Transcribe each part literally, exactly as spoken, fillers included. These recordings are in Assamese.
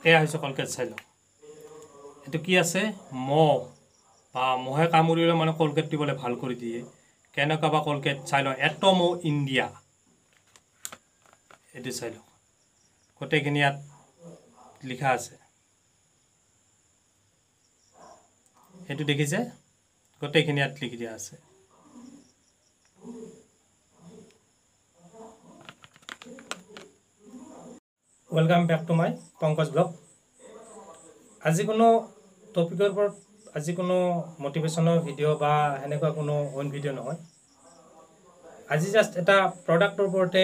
এয়া হৈছে কলগেট চাই লওক এইটো কি আছে মহ বা মহে কামুৰিলে মানে কলগেট দিবলৈ ভাল কৰি দিয়ে কেনেকুৱা বা কলগেট চাই লওক এটমো ইণ্ডিয়া এইটো চাই লওক গোটেইখিনি ইয়াত লিখা আছে এইটো দেখিছে গোটেইখিনি ইয়াত লিখি দিয়া আছে welcome back to my Pankaj blog আজি কোনো টপিকৰ ওপৰত আজি কোনো মোটিভেশনৰ ভিডিঅ' বা এনেকুৱা কোনো অন ভিডিঅ' নহয় আজি জাস্ট এটা প্ৰডাক্টৰ ওপৰতে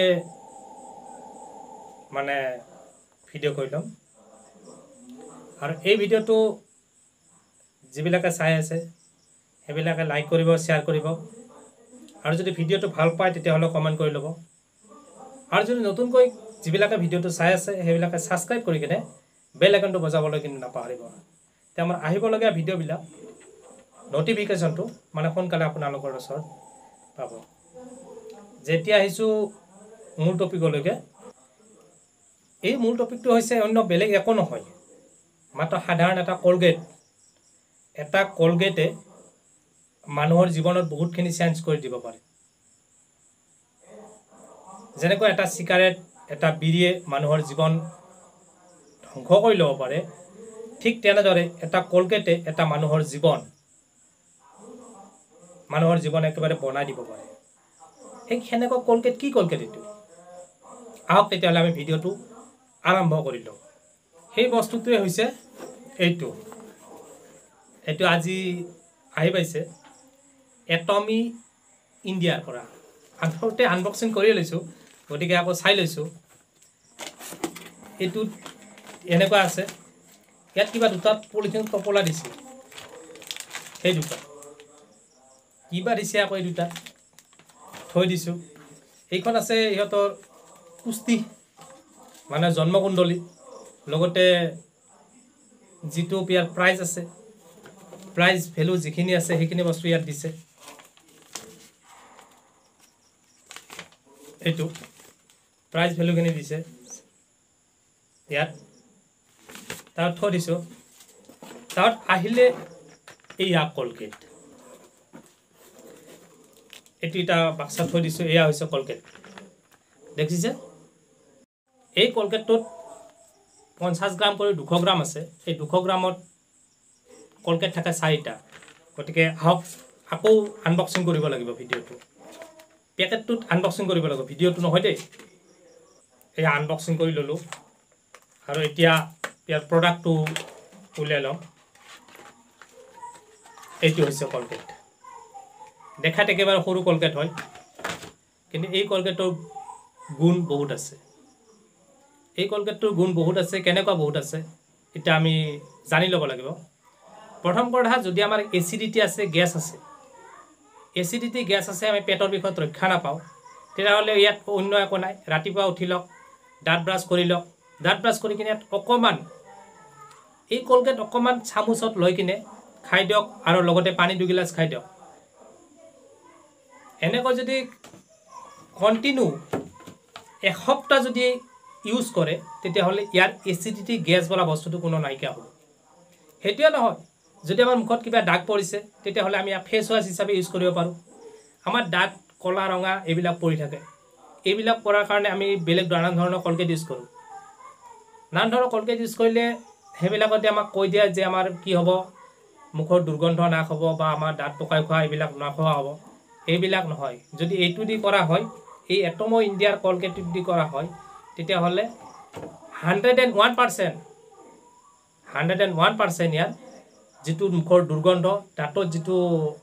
মানে ভিডিঅ' কৰিলাম আৰু এই ভিডিঅ'টো যিবিলাকে চাই আছে সেইবিলাকে লাইক কৰিব শ্বেয়াৰ কৰিব আৰু যদি ভিডিঅ'টো ভাল পায় তেতিয়াহ'লে কমেণ্ট কৰি ল'ব আৰু যদি নতুনকৈ যিবিলাকে ভিডিঅ'টো চাই আছে সেইবিলাকে সাবস্ক্ৰাইব কৰি কিনে বেল আইকনটো বজাবলৈ কিন্তু নাপাহৰিব তে আমাৰ আহিবলগীয়া ভিডিঅ'বিলাক নটিফিকেশ্যনটো মানে সোনকালে আপোনালোকৰ ওচৰত পাব যেতিয়া আহিছোঁ মূল টপিকলৈকে এই মূল টপিকটো হৈছে অন্য বেলেগ একো নহয় মাত্ৰ সাধাৰণ এটা কলগেট এটা কলগেটে মানুহৰ জীৱনত বহুতখিনি চেঞ্জ কৰি দিব পাৰে যেনেকৈ এটা সিগাৰেট এটা বিড়িয়ে মানুহৰ জীৱন ধ্বংস কৰি ল'ব পাৰে ঠিক তেনেদৰে এটা কলগেটে এটা মানুহৰ জীৱন মানুহৰ জীৱন একেবাৰে বনাই দিব পাৰে এই হেনেকৈ কলগেট কি কলগেট এইটো আহক তেতিয়াহ'লে আমি ভিডিঅ'টো আৰম্ভ কৰি লওঁ সেই বস্তুটোৱে হৈছে এইটো এইটো আজি আহি পাইছে এটমি ইণ্ডিয়াৰ পৰা আগতে আনবক্সিং কৰি লৈছোঁ গতিকে আকৌ চাই লৈছোঁ এইটো এনেকুৱা আছে ইয়াত কিবা দুটা পলিথিন টপলা দিছে সেই দুটা কিবা দিছে আকৌ এই দুটা থৈ দিছোঁ এইখন আছে ইহঁতৰ কুস্তি মানে জন্মকুণ্ডলী লগতে যিটো ইয়াৰ প্ৰাইজ আছে প্ৰাইজ ভ্যালু যিখিনি আছে সেইখিনি বস্তু ইয়াত দিছে এইটো প্ৰাইজ ভ্যালুখিনি দিছে ইয়াত তাত থৈ দিছোঁ তাত আহিলে এয়া কলগেট এইটো এটা বাক্সা থৈ দিছোঁ এয়া হৈছে কলগেট দেখিছে এই কলগেটটোত পঞ্চাছ গ্ৰাম কৰি দুশ গ্ৰাম আছে এই দুশ গ্ৰামত কলগেট থাকে চাৰিটা গতিকে আহক আকৌ আনবক্সিং কৰিব লাগিব ভিডিঅ'টো পেকেটটোত আনবক্সিং কৰিব লাগিব ভিডিঅ'টো নহয় দেই এই আনবক্সিং কৰি ল'লোঁ আৰু এতিয়া ইয়াৰ প্ৰডাক্টটো উলিয়াই লওঁ এইটো হৈছে কলগেট দেখাত একেবাৰে সৰু কলগেট হয় কিন্তু এই কলগেটৰ গুণ বহুত আছে এই কলগেটটোৰ গুণ বহুত আছে কেনেকুৱা বহুত আছে এটা আমি জানি ল'ব লাগিব প্ৰথম কথা যদি আমাৰ এচিডিটি আছে গেছ আছে এচিডিটি গেছ আছে আমি পেটৰ বিষত ৰক্ষা নাপাওঁ তেতিয়াহ'লে ইয়াত অন্য একো নাই ৰাতিপুৱা উঠি লওক দাঁত ব্ৰাছ কৰি লওক দাঁত ব্ৰাছ কৰি কিনে অকণমান এই কলগেট অকণমান চামুচত লৈ কিনে খাই দিয়ক আৰু লগতে পানী দুগিলাচ খাই দিয়ক এনেকৈ যদি কণ্টিনিউ এসপ্তাহ যদি ইউজ কৰে তেতিয়াহ'লে ইয়াৰ এচিডিটি গেছ বোলা বস্তুটো কোনো নাইকিয়া হ'ব সেইটোৱে নহয় যদি আমাৰ মুখত কিবা দাগ পৰিছে তেতিয়াহ'লে আমি ফেচ ৱাছ হিচাপে ইউজ কৰিব পাৰোঁ আমাৰ দাঁত কলা ৰঙা এইবিলাক পৰি থাকে এইবিলাক পৰাৰ কাৰণে আমি বেলেগ নানা ধৰণৰ কলগেট ইউজ কৰোঁ নানা ধৰণৰ কলগেট ইউজ কৰিলে সেইবিলাকতে আমাক কৈ দিয়ে যে আমাৰ কি হ'ব মুখৰ দুৰ্গন্ধ নাশ হ'ব বা আমাৰ দাঁত পকাই খোৱা এইবিলাক নাখোৱা হ'ব এইবিলাক নহয় যদি এইটো দি কৰা হয় এই এটমো ইণ্ডিয়াৰ কলগেট দি কৰা হয় তেতিয়াহ'লে hundred and one percent hundred and one percent ইয়াত যিটো মুখৰ দুৰ্গন্ধ দাঁতত যিটো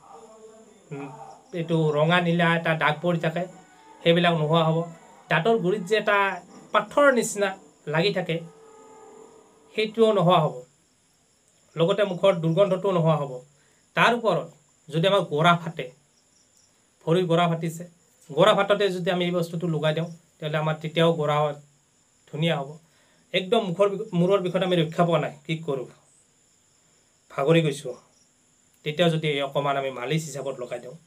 এইটো ৰঙা নীলা এটা দাগ পৰি থাকে সেইবিলাক নোহোৱা হ'ব দাঁতৰ গুৰিত যে এটা পাথৰৰ নিচিনা লাগি থাকে সেইটোও নোহোৱা হ'ব লগতে মুখৰ দুৰ্গন্ধটোও নোহোৱা হ'ব তাৰ ওপৰত যদি আমাৰ গোৰা ফাটে ভৰি গোৰা ফাটিছে গোৰা ফাটতে যদি আমি এই বস্তুটো লগাই দিওঁ তেতিয়াহ'লে আমাৰ তেতিয়াও গোৰা ধুনীয়া হ'ব একদম মুখৰ মূৰৰ বিষত আমি ৰক্ষা পোৱা নাই কি কৰোঁ ভাগৰি গৈছোঁ তেতিয়াও যদি অকণমান আমি মালিচ হিচাপত লগাই দিওঁ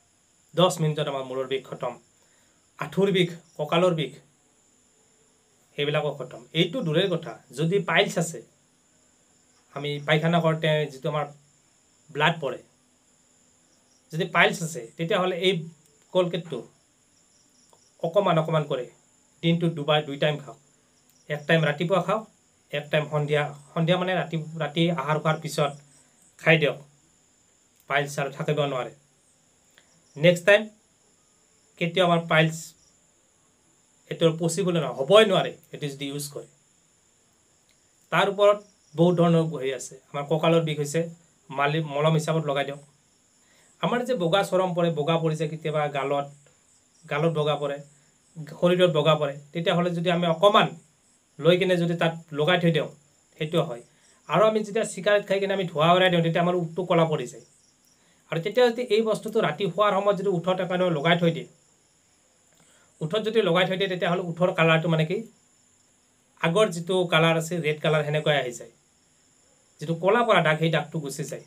দহ মিনিটত আমাৰ মূৰৰ বিষ খতম আঁঠুৰ বিষ কঁকালৰ বিষ সেইবিলাকো খতম এইটো দূৰৰ কথা যদি পাইলছ আছে আমি পায়খানা কৰোঁতে যিটো আমাৰ ব্লাড পৰে যদি পাইলছ আছে তেতিয়াহ'লে এই কলগেটটো অকমান অকমান কৰে দিনটো দুবাৰ দুই টাইম খাওক এক টাইম ৰাতিপুৱা খাওক এক টাইম সন্ধিয়া সন্ধিয়া মানে ৰাতি ৰাতি আহাৰ খোৱাৰ পিছত খাই দিয়ক পাইলছ আৰু থাকিব নোৱাৰে নেক্সট টাইম কেতিয়া আমাৰ পাইলছ এটো পসিবল নহয় হ'বই নোৱাৰে এটো যদি ইউজ কৰে তাৰ ওপৰত বহুত ধৰণৰ হৈ আছে আমাৰ কঁকালৰ বিষ হৈছে মালি মলম হিচাপত লগাই দিয়ক আমাৰ যে বগা চৰম পৰে বগা পৰিছে কেতিয়াবা গালত গালত বগা পৰে শৰীৰত বগা পৰে তেতিয়াহ'লে যদি আমি অকমান লৈ কিনে যদি তাত লগাই থৈ দিওঁ সেইটো হয় আৰু আমি যেতিয়া সিগাৰেট খাই কিনে আমি ধোঁৱা উৰাই দিওঁ তেতিয়া আমাৰ উঠটো কলা পৰি যায় আৰু তেতিয়া যদি এই বস্তুটো ৰাতি শোৱাৰ সময়ত যদি উঠত একানে লগাই থৈ দিয়ে উঠত যদি লগাই থৈ দিয়ে তেতিয়াহ'লে উঠৰ কালাৰটো মানে কি আগৰ যিটো কালাৰ আছে ৰেড কালাৰ হেনেকৈ আহি যায় যেটো কলা পৰা দাগ সেই দাগটো গুচি যায়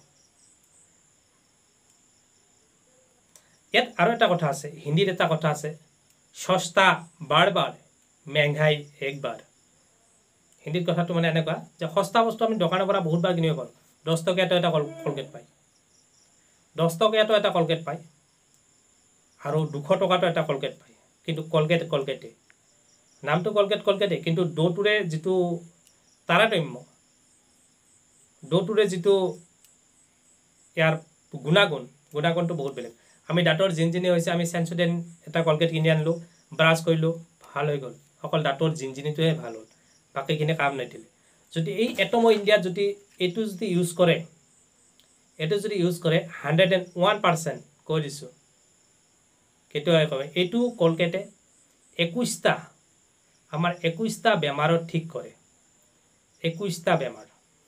ইয়াত আৰু এটা কথা আছে হিন্দীত এটা কথা আছে সস্তা বাৰ বাৰ মেংঘাই একবাৰ হিন্দীত কথাটো মানে এনেকুৱা যে সস্তা বস্তু আমি দোকানৰ পৰা বহুত বাৰ কিনিব পাৰোঁ দহ টকাটো এটা কলগেট পায় দহ টকাটো এটা কলগেট পায় আৰু দুশ টকাটো এটা কলগেট পায় কিন্তু কলগেট কলগেটে নামটো কলগেট কলগেটে কিন্তু দুটোৰে যিটো তাৰতম্য দুটোৰে যিটো ইয়াৰ গুণাগুণ গুণাগুণটো বহুত বেলেগ আমি দাঁতৰ জিনজিনি হৈছে আমি সেনসোডেন্ট এটা কলগেট কিনি আনলো ব্ৰাছ কৰিলো ভাল হৈ গ'ল অকল দাঁতৰ জিনজিনিটোহে ভাল হ'ল বাকিখিনি কাম নিদিলে যদি এই এটমো ইণ্ডিয়াত যদি এইটো যদি ইউজ কৰে এইটো যদি ইউজ কৰে হাণ্ড্ৰেড এণ্ড ওৱান পাৰ্চেণ্ট কৈ দিছোঁ কেতিয়াও কয় এইটো কলগেটে একৈশটা আমাৰ একৈশটা বেমাৰত ঠিক কৰে একৈশটা বেমাৰ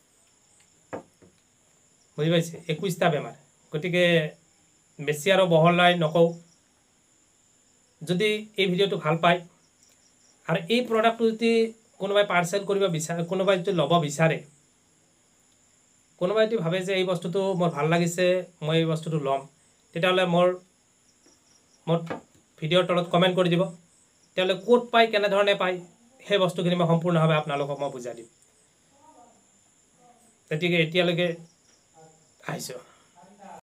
বুজি পাইছে একৈশটা বেমাৰ গতিকে বেছি আৰু বহলাই নকওঁ যদি এই ভিডিঅ'টো ভাল পায় আৰু এই প্ৰডাক্টটো যদি কোনোবাই পাৰ্সেল কৰিব বিচাৰে কোনোবাই যদি ল'ব বিচাৰে কোনোবাই যদি ভাবে যে এই বস্তুটো মোৰ ভাল লাগিছে মই এই বস্তুটো ল'ম তেতিয়াহ'লে মোৰ মোৰ ভিডিঅ'ৰ তলত কমেণ্ট কৰি দিব তেতিয়াহ'লে ক'ত পায় কেনেধৰণে পায় সেই বস্তুখিনি মই সম্পূৰ্ণভাৱে আপোনালোকক মই বুজাই দিম গতিকে এতিয়ালৈকে আহিছোঁ